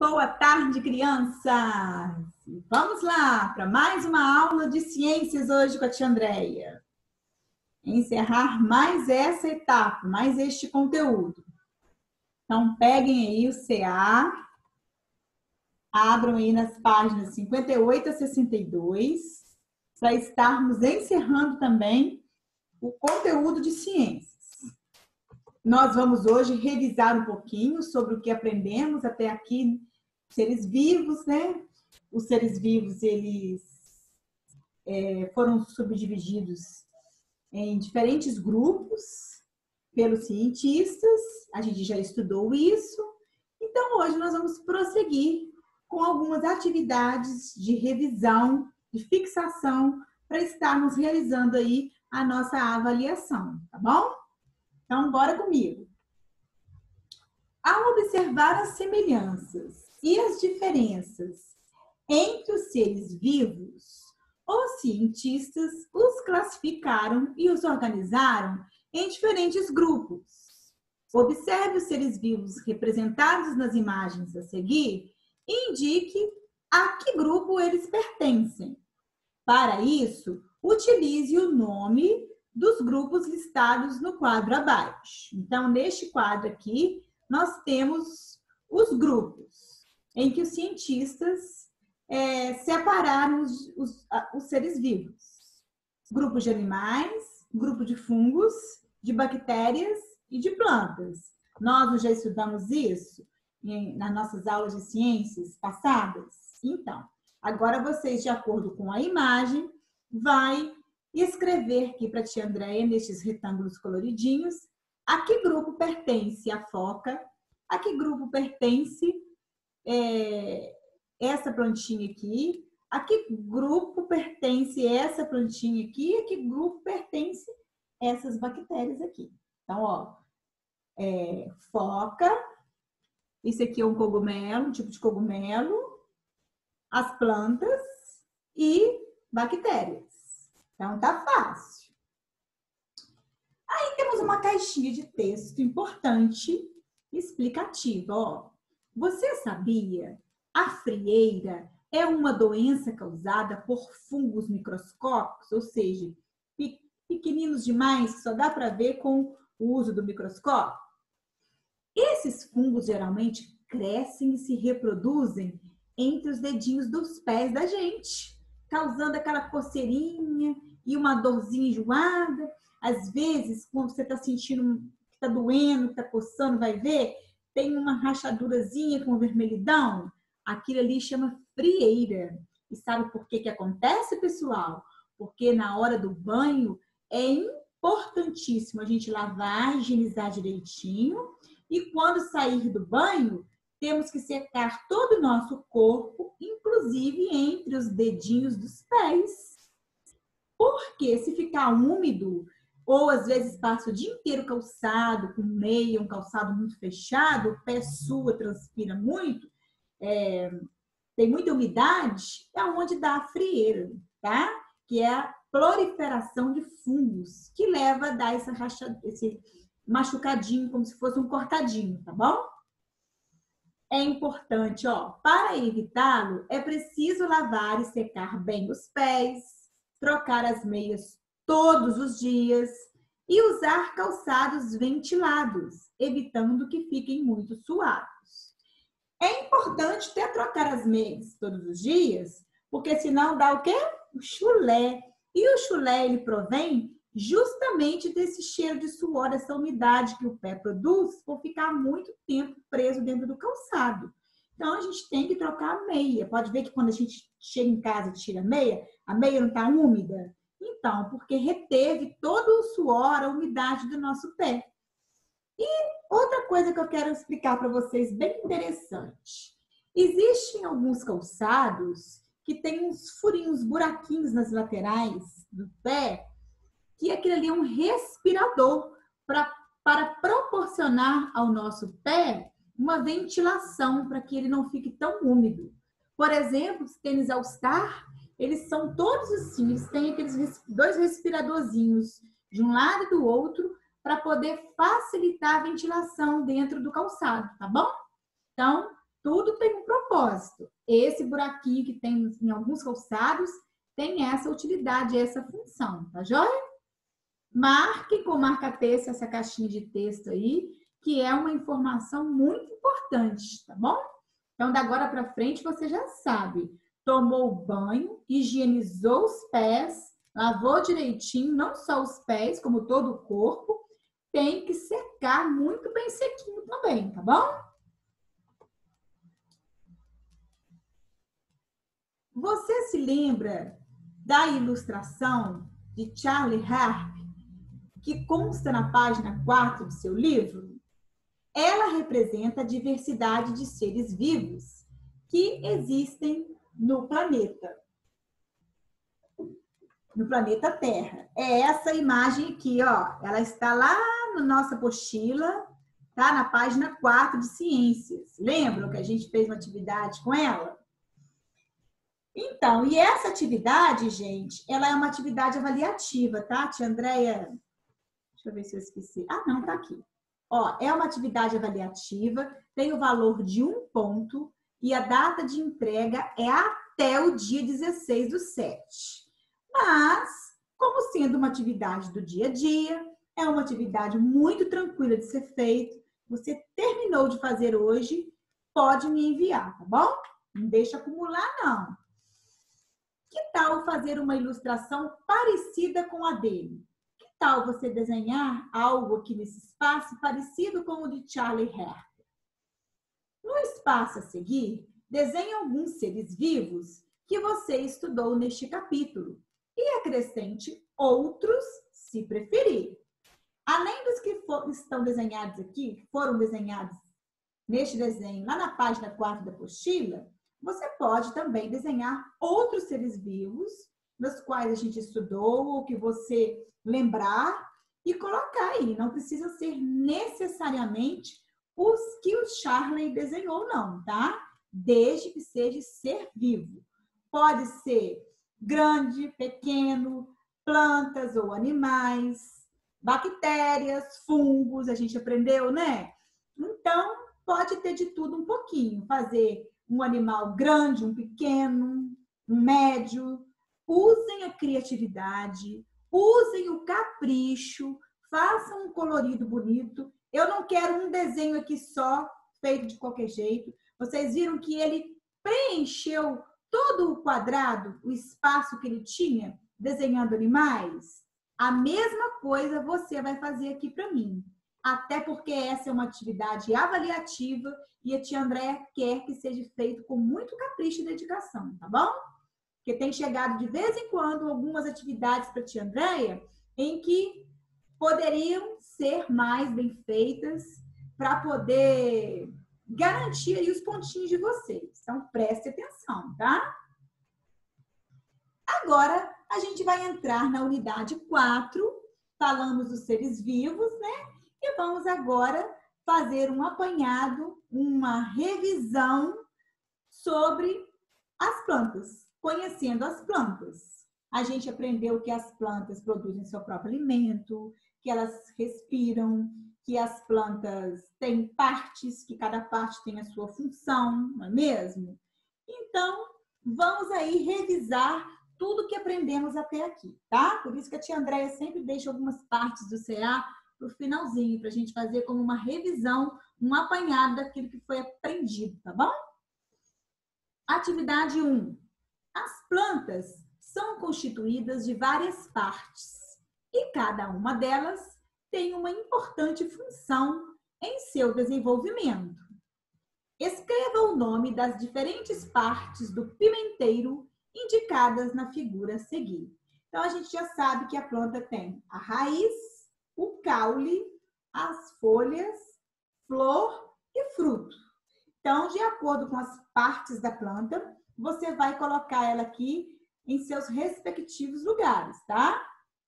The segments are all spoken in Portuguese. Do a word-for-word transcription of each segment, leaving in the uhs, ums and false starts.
Boa tarde, crianças! Vamos lá para mais uma aula de ciências hoje com a tia Andréia. Encerrar mais essa etapa, mais este conteúdo. Então, peguem aí o C A, abram aí nas páginas cinquenta e oito a sessenta e dois, para estarmos encerrando também o conteúdo de ciências. Nós vamos hoje revisar um pouquinho sobre o que aprendemos até aqui, seres vivos, né? Os seres vivos, eles é, foram subdivididos em diferentes grupos pelos cientistas, a gente já estudou isso, então hoje nós vamos prosseguir com algumas atividades de revisão, de fixação, para estarmos realizando aí a nossa avaliação, tá bom? Então, bora comigo. Ao observar as semelhanças e as diferenças entre os seres vivos, os cientistas os classificaram e os organizaram em diferentes grupos. Observe os seres vivos representados nas imagens a seguir e indique a que grupo eles pertencem. Para isso, utilize o nome dos grupos listados no quadro abaixo. Então, neste quadro aqui, nós temos os grupos em que os cientistas é, separaram os, os, os seres vivos. Grupos de animais, grupo de fungos, de bactérias e de plantas. Nós já estudamos isso em, nas nossas aulas de ciências passadas? Então, agora vocês, de acordo com a imagem, vai escrever aqui para a tia Andréia, nestes retângulos coloridinhos, a que grupo pertence a foca, a que grupo pertence é, essa plantinha aqui, a que grupo pertence essa plantinha aqui, a que grupo pertence essas bactérias aqui. Então, ó, é, foca, esse aqui é um cogumelo, um tipo de cogumelo, as plantas e bactérias. Então, tá fácil. Aí temos uma caixinha de texto importante, explicativa. Ó, você sabia? A frieira é uma doença causada por fungos microscópicos, ou seja, pequeninos demais, que só dá para ver com o uso do microscópio. Esses fungos geralmente crescem e se reproduzem entre os dedinhos dos pés da gente, causando aquela coceirinha e uma dorzinha enjoada. Às vezes, quando você está sentindo que está doendo, que está coçando, vai ver, tem uma rachadurazinha com vermelhidão. Aquilo ali chama frieira. E sabe por que que acontece, pessoal? Porque na hora do banho é importantíssimo a gente lavar, higienizar direitinho. E quando sair do banho, temos que secar todo o nosso corpo, inclusive entre os dedinhos dos pés. Porque se ficar úmido, ou às vezes passa o dia inteiro calçado, com meia, um calçado muito fechado, o pé sua, transpira muito, é, tem muita umidade, é onde dá a frieira, tá? Que é a proliferação de fungos, que leva a dar essa racha, esse machucadinho, como se fosse um cortadinho, tá bom? É importante, ó, para evitá-lo, é preciso lavar e secar bem os pés, trocar as meias todos os dias e usar calçados ventilados, evitando que fiquem muito suados. É importante até trocar as meias todos os dias, porque senão dá o quê? O chulé. E o chulé, ele provém justamente desse cheiro de suor, dessa umidade que o pé produz por ficar muito tempo preso dentro do calçado. Então, a gente tem que trocar a meia. Pode ver que quando a gente chega em casa e tira a meia, a meia não está úmida? Então, porque reteve todo o suor, a umidade do nosso pé. E outra coisa que eu quero explicar para vocês, bem interessante. Existem alguns calçados que tem uns furinhos, buraquinhos nas laterais do pé, que aquilo ali é um respirador pra, para proporcionar ao nosso pé uma ventilação para que ele não fique tão úmido. Por exemplo, os tênis All Star, eles são todos assim, eles têm aqueles dois respiradorzinhos de um lado e do outro para poder facilitar a ventilação dentro do calçado, tá bom? Então, Tudo tem um propósito. Esse buraquinho que tem em alguns calçados tem essa utilidade, essa função, tá joia? Marque com marca-texto essa caixinha de texto aí, que é uma informação muito importante, tá bom? Então, da agora para frente, você já sabe. Tomou banho, higienizou os pés, lavou direitinho, não só os pés, como todo o corpo. Tem que secar muito bem sequinho também, tá bom? Você se lembra da ilustração de Charlie Harp, que consta na página quatro do seu livro? Ela representa a diversidade de seres vivos que existem no planeta. No planeta Terra. É essa imagem aqui, ó. Ela está lá na nossa apostila, tá? Na página quatro de Ciências. Lembram que a gente fez uma atividade com ela? Então, e essa atividade, gente, ela é uma atividade avaliativa, tá? Tia Andréia, deixa eu ver se eu esqueci. Ah, não, tá aqui. Ó, é uma atividade avaliativa, tem o valor de um ponto e a data de entrega é até o dia dezesseis do sete. Mas, como sendo uma atividade do dia a dia, é uma atividade muito tranquila de ser feita, você terminou de fazer hoje, pode me enviar, tá bom? Não deixa acumular, não. Que tal fazer uma ilustração parecida com a dele? Que tal você desenhar algo aqui nesse espaço parecido com o de Charlie Harp? No espaço a seguir, desenhe alguns seres vivos que você estudou neste capítulo e acrescente outros, se preferir. Além dos que for, estão desenhados aqui, que foram desenhados neste desenho lá na página quatro da apostila, você pode também desenhar outros seres vivos, nos quais a gente estudou, ou que você lembrar, e colocar aí. Não precisa ser necessariamente os que o Charlie desenhou, não, tá? Desde que seja ser vivo. Pode ser grande, pequeno, plantas ou animais, bactérias, fungos, a gente aprendeu, né? Então, pode ter de tudo um pouquinho. Fazer um animal grande, um pequeno, um médio. Usem a criatividade, usem o capricho, façam um colorido bonito. Eu não quero um desenho aqui só, feito de qualquer jeito. Vocês viram que ele preencheu todo o quadrado, o espaço que ele tinha, desenhando animais? A mesma coisa você vai fazer aqui para mim. Até porque essa é uma atividade avaliativa e a tia Andréia quer que seja feito com muito capricho e dedicação, tá bom? Porque tem chegado de vez em quando algumas atividades para a tia Andréia em que poderiam ser mais bem feitas para poder garantir aí os pontinhos de vocês. Então, preste atenção, tá? Agora, a gente vai entrar na unidade quatro, falamos dos seres vivos, né? E vamos agora fazer um apanhado, uma revisão sobre as plantas, conhecendo as plantas. A gente aprendeu que as plantas produzem seu próprio alimento, que elas respiram, que as plantas têm partes, que cada parte tem a sua função, não é mesmo? Então, vamos aí revisar tudo que aprendemos até aqui, tá? Por isso que a tia Andréia sempre deixa algumas partes do C A para o finalzinho, para a gente fazer como uma revisão, um apanhado daquilo que foi aprendido, tá bom? Atividade um. As plantas são constituídas de várias partes e cada uma delas tem uma importante função em seu desenvolvimento. Escreva o nome das diferentes partes do pimenteiro indicadas na figura a seguir. Então, a gente já sabe que a planta tem a raiz, o caule, as folhas, flor e fruto. Então, de acordo com as partes da planta, você vai colocar ela aqui em seus respectivos lugares, tá?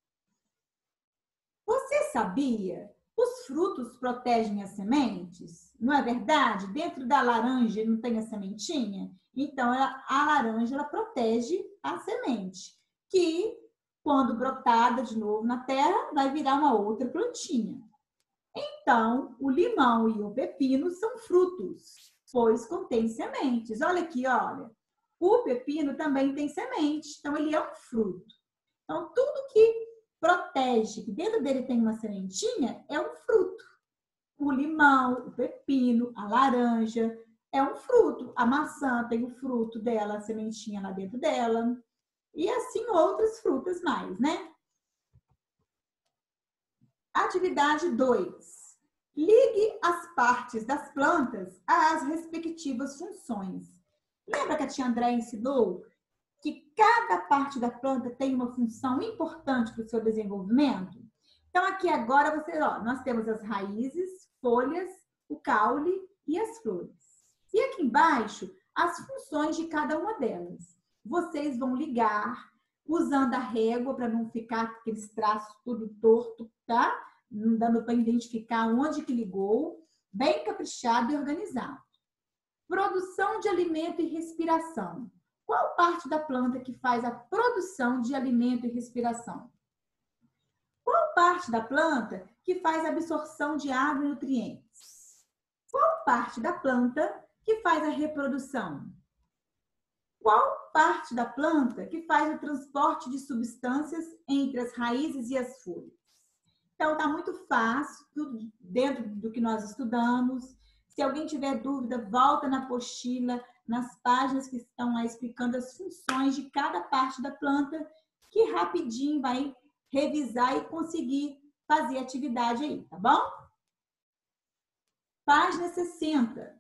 Você sabia? Os frutos protegem as sementes? Não é verdade? Dentro da laranja não tem a sementinha? Então, a laranja ela protege a semente, que, quando brotada de novo na terra, vai virar uma outra plantinha. Então, o limão e o pepino são frutos. pois contém sementes. Olha aqui, olha. O pepino também tem semente, então ele é um fruto. Então, tudo que protege, que dentro dele tem uma sementinha, é um fruto. O limão, o pepino, a laranja, é um fruto. A maçã tem o fruto dela, a sementinha lá dentro dela. E assim outras frutas mais, né? Atividade dois. Ligue as partes das plantas às respectivas funções. Lembra que a tia André ensinou que cada parte da planta tem uma função importante para o seu desenvolvimento? Então, aqui agora, você, ó, nós temos as raízes, folhas, o caule e as flores. E aqui embaixo, as funções de cada uma delas. Vocês vão ligar usando a régua para não ficar aqueles traços tudo torto, tá? Não dando para identificar onde que ligou. Bem caprichado e organizado. Produção de alimento e respiração. Qual parte da planta que faz a produção de alimento e respiração? Qual parte da planta que faz a absorção de água e nutrientes? Qual parte da planta que faz a reprodução? Qual parte da planta que faz o transporte de substâncias entre as raízes e as folhas? Então, tá muito fácil, tudo dentro do que nós estudamos. Se alguém tiver dúvida, volta na apostila, nas páginas que estão lá explicando as funções de cada parte da planta, que rapidinho vai revisar e conseguir fazer atividade aí, tá bom? Página sessenta.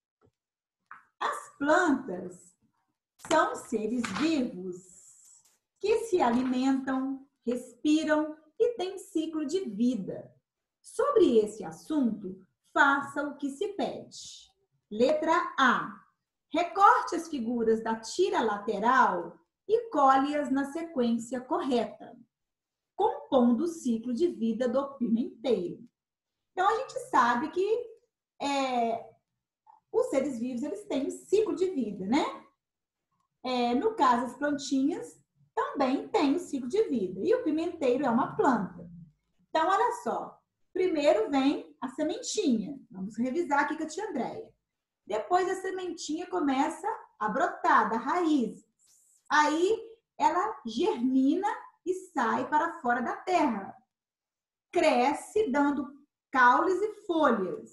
As plantas são seres vivos que se alimentam, respiram e têm ciclo de vida. Sobre esse assunto, faça o que se pede. Letra A. Recorte as figuras da tira lateral e colhe-as na sequência correta, compondo o ciclo de vida do pimenteiro. Então, a gente sabe que é, os seres vivos eles têm um ciclo de vida, né? É, no caso, as plantinhas também têm um ciclo de vida. E o pimenteiro é uma planta. Então, olha só. Primeiro vem a sementinha. Vamos revisar aqui com a tia Andréia. Depois a sementinha começa a brotar da raiz. Aí ela germina e sai para fora da terra. Cresce dando caules e folhas.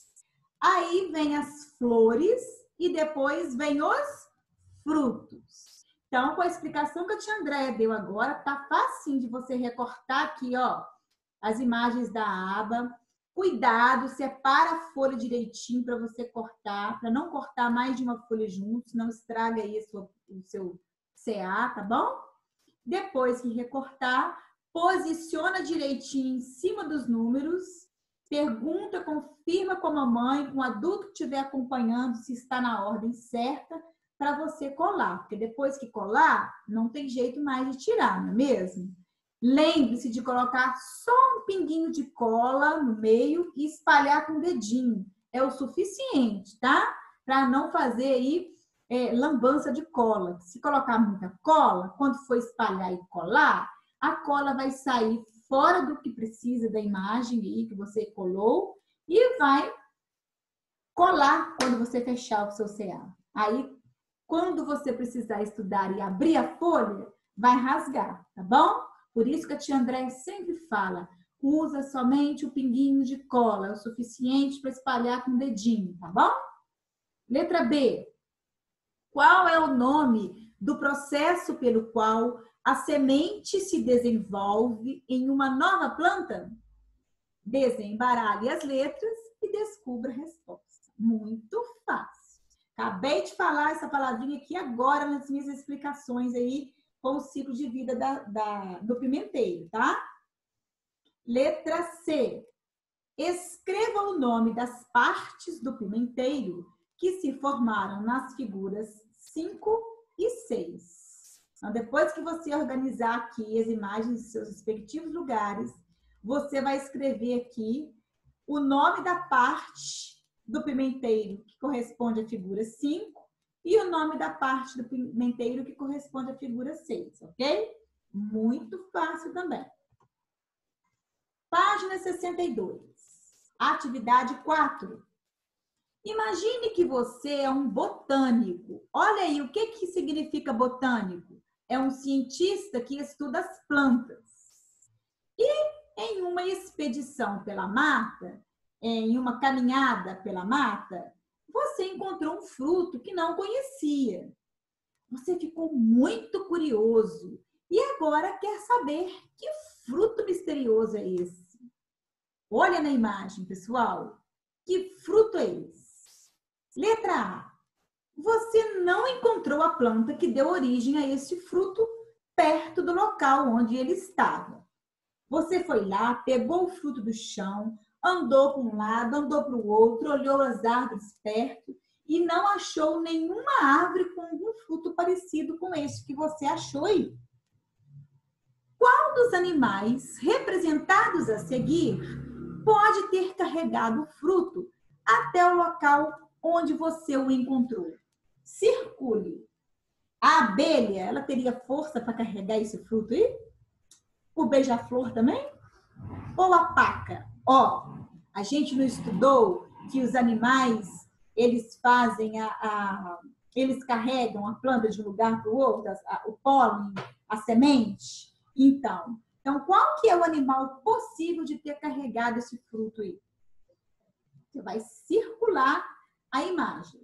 Aí vem as flores e depois vem os frutos. Então, com a explicação que a tia Andréia deu agora, tá facinho de você recortar aqui, ó, as imagens da aba. Cuidado, separa a folha direitinho para você cortar, para não cortar mais de uma folha junto, senão estraga aí sua, o seu C A, tá bom? Depois que recortar, posiciona direitinho em cima dos números, pergunta, confirma com a mamãe, com o adulto que estiver acompanhando se está na ordem certa, para você colar, porque depois que colar, não tem jeito mais de tirar, não é mesmo? Lembre-se de colocar só um pinguinho de cola no meio e espalhar com o dedinho. É o suficiente, tá? Para não fazer aí é, lambança de cola. Se colocar muita cola, quando for espalhar e colar, a cola vai sair fora do que precisa da imagem aí que você colou e vai colar quando você fechar o seu C A. Aí, quando você precisar estudar e abrir a folha, vai rasgar, tá bom? Por isso que a tia Andréia sempre fala, usa somente o pinguinho de cola, é o suficiente para espalhar com o dedinho, tá bom? Letra B. Qual é o nome do processo pelo qual a semente se desenvolve em uma nova planta? Desembaralhe as letras e descubra a resposta. Muito fácil. Acabei de falar essa palavrinha aqui agora nas minhas explicações aí, com o ciclo de vida da, da, do pimenteiro, tá? Letra C. Escreva o nome das partes do pimenteiro que se formaram nas figuras cinco e seis. Então, depois que você organizar aqui as imagens dos seus respectivos lugares, você vai escrever aqui o nome da parte do pimenteiro que corresponde à figura cinco e o nome da parte do pimenteiro que corresponde à figura seis, ok? Muito fácil também. Página sessenta e dois. Atividade quatro. Imagine que você é um botânico. Olha aí, o que, que significa botânico? É um cientista que estuda as plantas. E em uma expedição pela mata, em uma caminhada pela mata, você encontrou um fruto que não conhecia. Você ficou muito curioso e agora quer saber que fruto misterioso é esse. Olha na imagem, pessoal. Que fruto é esse? Letra A. Você não encontrou a planta que deu origem a este fruto perto do local onde ele estava. Você foi lá, pegou o fruto do chão, andou para um lado, andou para o outro, olhou as árvores perto e não achou nenhuma árvore com algum fruto parecido com esse que você achou aí. Qual dos animais representados a seguir pode ter carregado o fruto até o local onde você o encontrou? Circule. A abelha, ela teria força para carregar esse fruto aí? O beija-flor também? Ou a paca? Ó, a gente não estudou que os animais, eles fazem a, a eles carregam a planta de um lugar para o outro, a, o pólen, a semente? Então, então, qual que é o animal possível de ter carregado esse fruto aí? Você vai circular a imagem.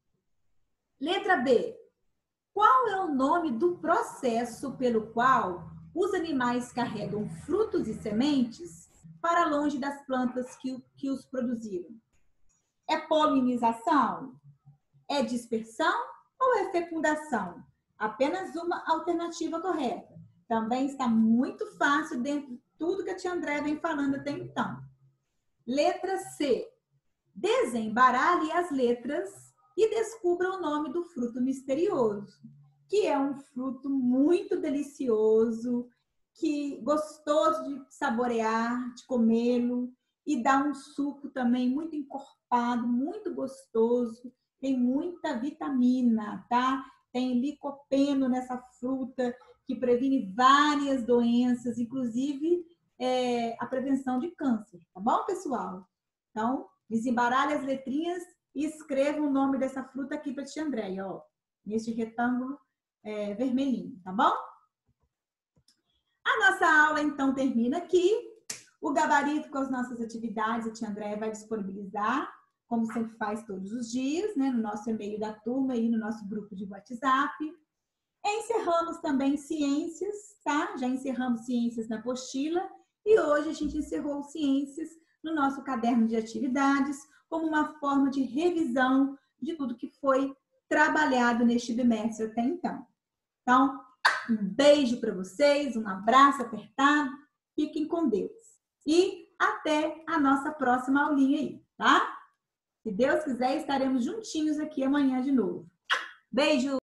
Letra B. Qual é o nome do processo pelo qual os animais carregam frutos e sementes para longe das plantas que, que os produziram? É polinização? É dispersão ou é fecundação? Apenas uma alternativa correta. Também está muito fácil dentro de tudo que a tia André vem falando até então. Letra C. Desembaralhe as letras e descubra o nome do fruto misterioso, que é um fruto muito delicioso, que gostoso de saborear, de comê-lo, e dá um suco também muito encorpado, muito gostoso, tem muita vitamina, tá? Tem licopeno nessa fruta, que previne várias doenças, inclusive é, a prevenção de câncer, tá bom, pessoal? Então, desembaralhe as letrinhas e escreva o nome dessa fruta aqui para a tia Andréia, ó, nesse retângulo é, vermelhinho, tá bom? A nossa aula, então, termina aqui. O gabarito com as nossas atividades, a tia Andréia vai disponibilizar, como sempre faz todos os dias, né, no nosso e-mail da turma e no nosso grupo de WhatsApp. Encerramos também ciências, tá? Já encerramos ciências na apostila e hoje a gente encerrou ciências no nosso caderno de atividades como uma forma de revisão de tudo que foi trabalhado neste bimestre até então. Então, um beijo para vocês, um abraço apertado, fiquem com Deus. E até a nossa próxima aulinha aí, tá? Se Deus quiser, estaremos juntinhos aqui amanhã de novo. Beijo!